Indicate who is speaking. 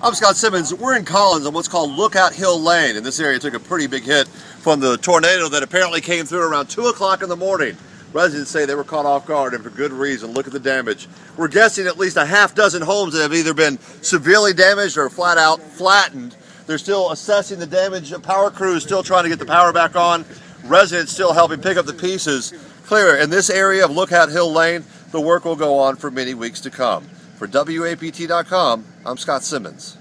Speaker 1: I'm Scott Simmons. We're in Collins on what's called Lookout Hill Lane, and this area took a pretty big hit from the tornado that apparently came through around 2 o'clock in the morning. Residents say they were caught off guard, and for good reason. Look at the damage. We're guessing at least a half dozen homes that have either been severely damaged or flat out flattened. They're still assessing the damage. Power crew is still trying to get the power back on. Residents still helping pick up the pieces. Clear, in this area of Lookout Hill Lane, the work will go on for many weeks to come. For WAPT.com, I'm Scott Simmons.